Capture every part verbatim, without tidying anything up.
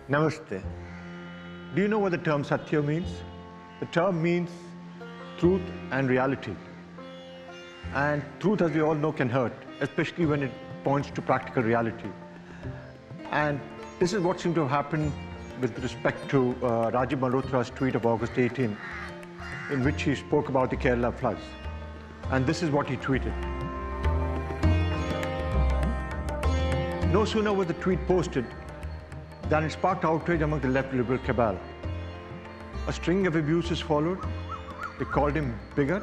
Namaste. Do you know what the term Satya means? The term means truth and reality. And truth, as we all know, can hurt, especially when it points to practical reality. And this is what seemed to have happened with respect to uh, Rajiv Malhotra's tweet of August eighteenth, in which he spoke about the Kerala floods. And this is what he tweeted. No sooner was the tweet posted than it sparked outrage among the left liberal cabal. A string of abuses followed. They called him bigot.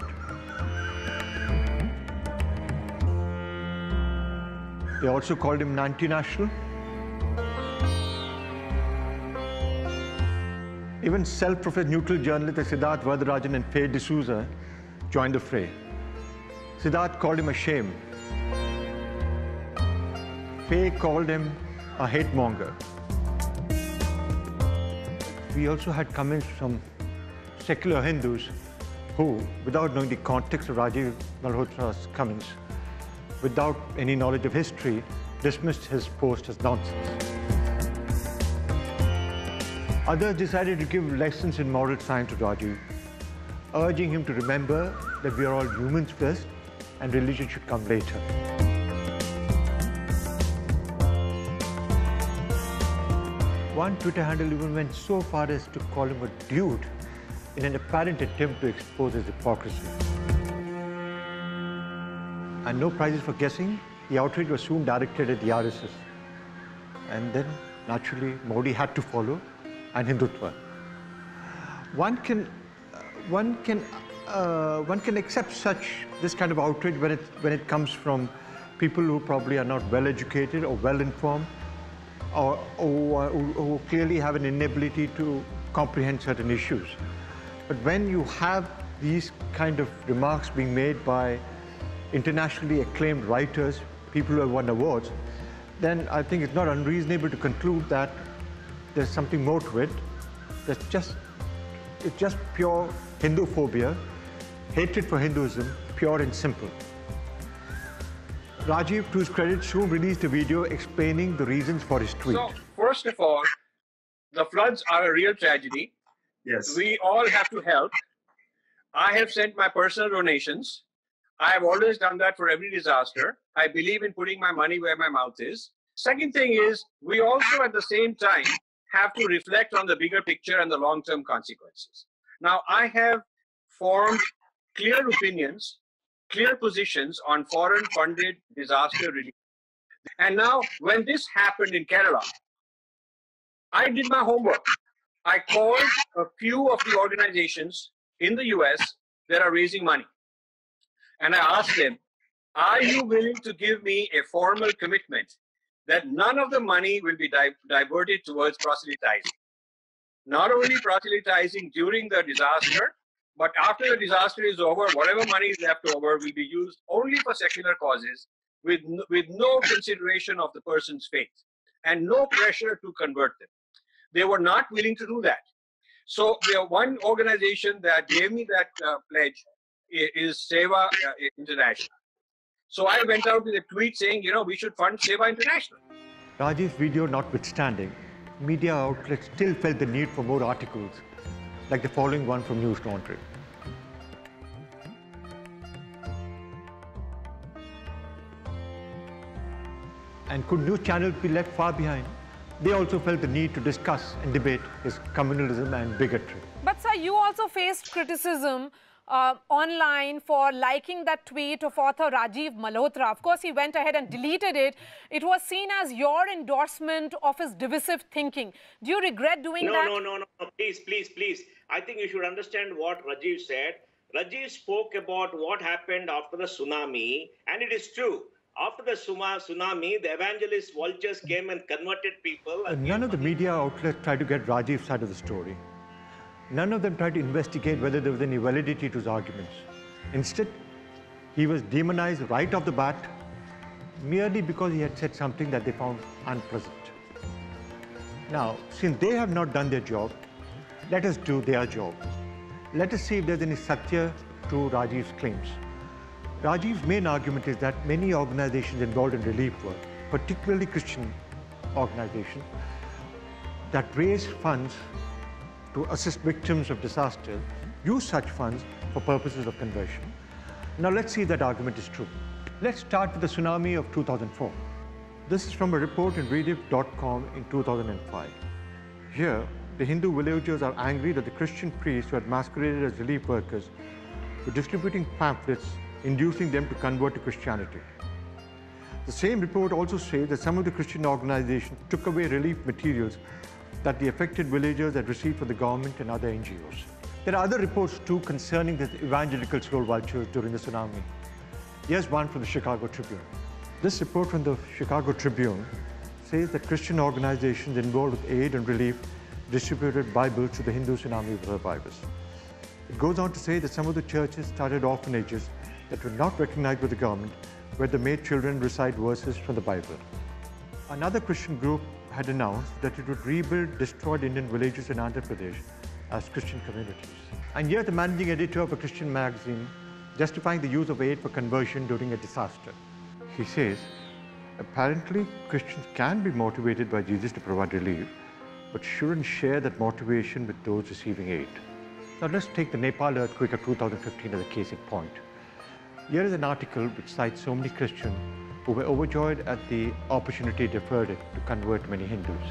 They also called him anti-national. Even self-professed neutral journalists like Siddharth Varadarajan and Faye D'Souza joined the fray. Siddharth called him a shame. Faye called him a hate monger. We also had comments from secular Hindus who, without knowing the context of Rajiv Malhotra's comments, without any knowledge of history, dismissed his post as nonsense. Others decided to give lessons in moral science to Rajiv, urging him to remember that we are all humans first and religion should come later. One Twitter handle even went so far as to call him a dude in an apparent attempt to expose his hypocrisy. And no prizes for guessing, the outrage was soon directed at the R S S. And then, naturally, Modi had to follow, and Hindutva. One can, uh, one can, uh, one can accept such, this kind of outrage when it, when it comes from people who probably are not well-educated or well-informed, or, or who, who clearly have an inability to comprehend certain issues. But when you have these kind of remarks being made by internationally acclaimed writers, people who have won awards, then I think it's not unreasonable to conclude that there's something more to it. That's just, it's just pure Hindu phobia, hatred for Hinduism, pure and simple. Rajiv, to his credit, soon released a video explaining the reasons for his tweet. So, first of all, the floods are a real tragedy. Yes. We all have to help. I have sent my personal donations. I have always done that for every disaster. I believe in putting my money where my mouth is. Second thing is, we also at the same time have to reflect on the bigger picture and the long-term consequences. Now, I have formed clear opinions, clear positions on foreign-funded disaster relief. And now, when this happened in Kerala, I did my homework. I called a few of the organizations in the U S that are raising money. And I asked them, are you willing to give me a formal commitment that none of the money will be di diverted towards proselytizing? Not only proselytizing during the disaster, but after the disaster is over, whatever money is left over will be used only for secular causes with no, with no consideration of the person's faith and no pressure to convert them. They were not willing to do that. So the one organization that gave me that uh, pledge is Seva International. So I went out with a tweet saying, you know, we should fund Seva International. Rajiv's video notwithstanding, media outlets still felt the need for more articles, like the following one from News Laundry. And could news channels be left far behind? They also felt the need to discuss and debate his communalism and bigotry. But sir, you also faced criticism uh, online for liking that tweet of author Rajiv Malhotra. Of course, he went ahead and deleted it. It was seen as your endorsement of his divisive thinking. Do you regret doing no, that? No, no, no, no. Please, please, please. I think you should understand what Rajiv said. Rajiv spoke about what happened after the tsunami, and it is true. After the tsunami, the evangelist vultures came and converted people. And none of the media outlets tried to get Rajiv's side of the story. None of them tried to investigate whether there was any validity to his arguments. Instead, he was demonized right off the bat merely because he had said something that they found unpleasant. Now, since they have not done their job, let us do their job. Let us see if there's any satya to Rajiv's claims. Rajiv's main argument is that many organizations involved in relief work, particularly Christian organizations, that raise funds to assist victims of disaster use such funds for purposes of conversion. Now let's see if that argument is true. Let's start with the tsunami of two thousand four. This is from a report in rediff dot com in two thousand five. Here, the Hindu villagers are angry that the Christian priests who had masqueraded as relief workers were distributing pamphlets inducing them to convert to Christianity. The same report also says that some of the Christian organizations took away relief materials that the affected villagers had received from the government and other N G Os. There are other reports too concerning the evangelical soul vultures during the tsunami. Here's one from the Chicago Tribune. This report from the Chicago Tribune says that Christian organizations involved with aid and relief distributed Bibles to the Hindu tsunami survivors. It goes on to say that some of the churches started orphanages that were not recognized by the government, where they made children recite verses from the Bible. Another Christian group had announced that it would rebuild destroyed Indian villages in Andhra Pradesh as Christian communities. And here the managing editor of a Christian magazine justifying the use of aid for conversion during a disaster. He says, apparently Christians can be motivated by Jesus to provide relief, but shouldn't share that motivation with those receiving aid. Now let's take the Nepal earthquake of two thousand fifteen as a case in point. Here is an article which cites so many Christians who were overjoyed at the opportunity it afforded to convert many Hindus.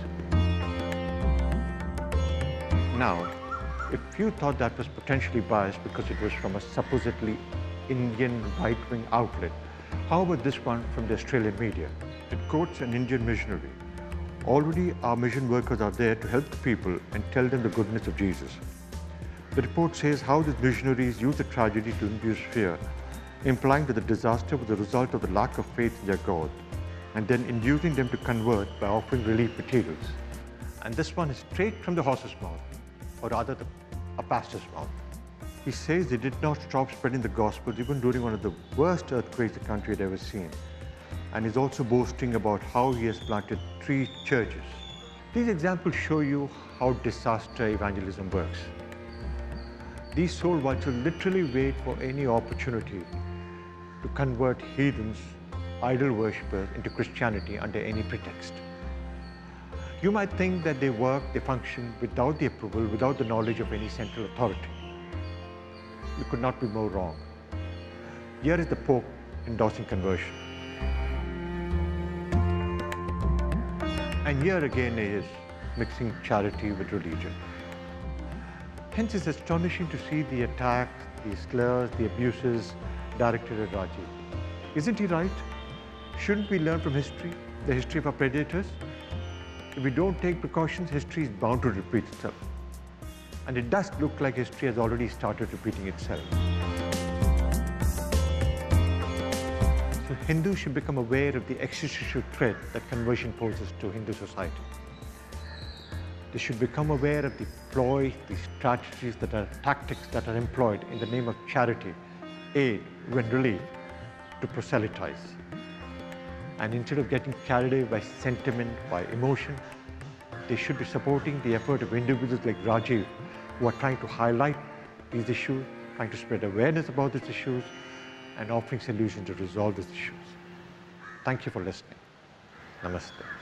Now, if you thought that was potentially biased because it was from a supposedly Indian right-wing outlet, how about this one from the Australian media? It quotes an Indian missionary. Already our mission workers are there to help the people and tell them the goodness of Jesus. The report says how these missionaries use the tragedy to induce fear, implying that the disaster was the result of the lack of faith in their God, and then inducing them to convert by offering relief materials. And this one is straight from the horse's mouth, or rather the, a pastor's mouth. He says they did not stop spreading the gospel even during one of the worst earthquakes the country had ever seen. And he's also boasting about how he has planted three churches. These examples show you how disaster evangelism works. These soul vultures literally wait for any opportunity to convert heathens, idol worshippers into Christianity under any pretext. You might think that they work, they function without the approval, without the knowledge of any central authority. You could not be more wrong. Here is the Pope endorsing conversion. And here again he is mixing charity with religion. Hence it's astonishing to see the attacks, the slurs, the abuses directed at Rajiv. Isn't he right? Shouldn't we learn from history, the history of our predators? If we don't take precautions, history is bound to repeat itself. And it does look like history has already started repeating itself. So Hindus should become aware of the existential threat that conversion poses to Hindu society. They should become aware of the ploy, the strategies that are tactics that are employed in the name of charity, aid, and relief to proselytize. And instead of getting carried away by sentiment, by emotion, they should be supporting the effort of individuals like Rajiv, who are trying to highlight these issues, trying to spread awareness about these issues, and offering solutions to resolve these issues. Thank you for listening. Namaste.